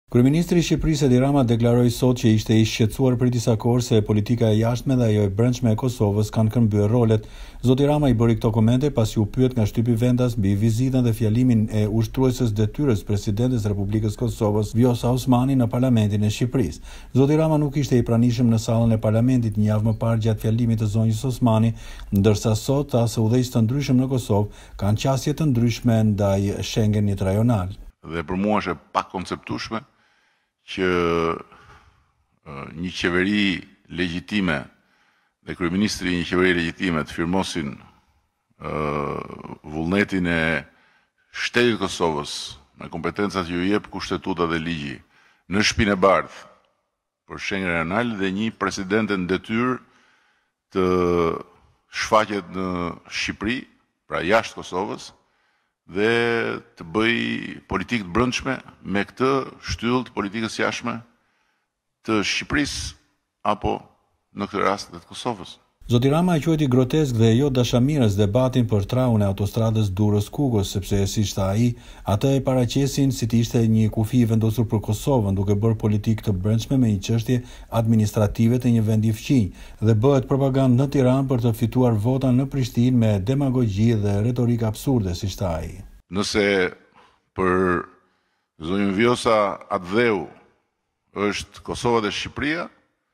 Kryeministri i Shqipërisë Edi Rama deklaroi sot që ishte i shqetësuar për disa kohë se politika e jashtme dhe ajo e brendshme e Kosovës kanë këmbyer rolet. Zoti Rama i bëri këto komente pasi u pyet nga shtypi vendas mbi vizitën dhe fjalimin e ushtrueses detyrës presidentes Republikës Kosovës Vjosa Osmani në Parlamentin e Shqipërisë. Zoti Rama nuk ishte i pranishëm në sallën e Parlamentit një javë më parë gjatë fjalimit të zonjës Osmani, ndërsa sot ase udhëheqës të ndryshëm në Kosovë kanë qasje të ndryshme ndaj Schengenit rajonal. Dhe për mua është e pakonceptueshme që një qeveri legjitime dhe kryeministri i një qeveri legjitime të firmosin vullnetin e shtetit Kosovës me kompetencat që ju jep kushtetuta dhe ligji në shtëpinë e bardhë për Schengen rajonal dhe një presidente në detyrë të shfaqet në Shqipëri, pra jashtë Kosovës, dhe të bëj politikë të brendshme me këtë shtyllë të politikës jashtme të Shqipërisë apo në këtë rast të Kosovës. Zoti Rama e quajti grotesk dhe jo dashamirës debatin për traun e autostradës Durrës-Kukës, sepse siç tha ai, atë e paraqesin si të ishte një kufi i vendosur për Kosovën, duke bërë politikë të brendshme me një çështje administrative të një vendi fqinj, dhe bëhet propagandë në Tiranë për të fituar vota në Prishtinë me demagogji dhe retorikë absurde, siç tha ai. Nëse për zonjën Vjosa Atdheu është Kosova dhe Shqipëria,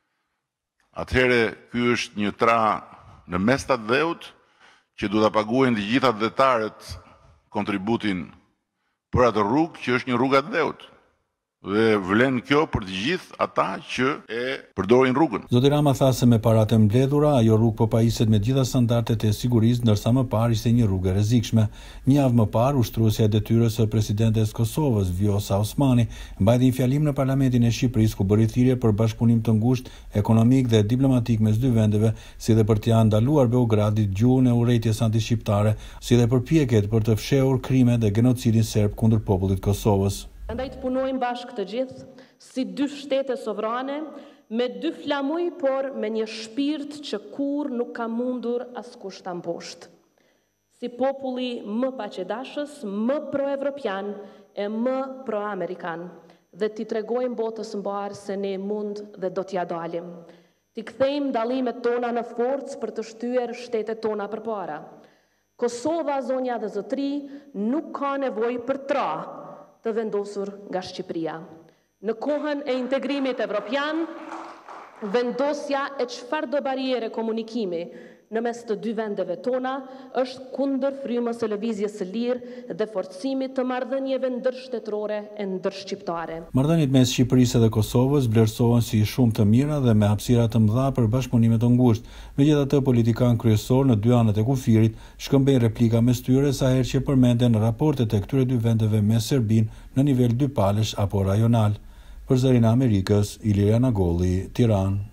atëhere ky është një tra në mes të Atdheut që du ta paguajnë të gjitha detarët kontributin për atë rrugë që është një rrugë Atdheut. Dhe vlen kjo për të gjithë ata që e përdorin rrugën. Zoti Rama tha se me paratë mbledhura ajo rrugë po pajiset me gjitha standardet e sigurisë, ndërsa më parë ishte një rrugë e rrezikshme. Një javë më parë, ushtruesja e detyrës së presidentes Kosovës Vjosa Osmani mbajti një fjalim në Parlamentin e Shqipërisë ku bëri thirrje për bashkëpunim të ngushtë ekonomik dhe diplomatik mes dy vendeve, si dhe për t'ia ndaluar Beogradit gjuhën e urrëties antishqiptare, si dhe përpjekjet për të fshehur krimet dhe genocidin serb kundër popullit Kosovës. Andaj të punojmë bashkë të gjithë, si dy shtete sovrane, me dy flamuj, por me një shpirt që kur nuk ka mundur askush ta mposhtë. Si populli më paqedashës, më pro-evropian e më pro-amerikan, dhe t'i tregojmë botës mbarë se ne mund dhe do t'ja dalim. T'i kthejmë dallimet tona në forcë për të shtyer shtetet tona përpara. Kosova, zonja dhe zotri, nuk ka nevojë për tra të vendosur nga Shqipëria. Në kohën e integrimit evropian, vendosja e çfarëdo bariere komunikimi në mes të dy vendeve tona është kundër frymës së lëvizjes së lirë dhe forcimit të marrëdhënieve ndërshtetërore e ndërshqiptare. Marrëdhëniet mes Shqipërisë dhe Kosovës vlerësohen si shumë të mira dhe me hapësira të mëdha për bashkëpunime të ngushtë. Megjithatë, politikanë kryesor në dy anët e kufirit shkëmbejnë replika mes tyre sa herë që përmenden raportet e këtyre dy vendeve me Serbinë në nivel dypalësh apo rajonal. Për Zërin e Amerikës, Iliriana Golli, Tiranë.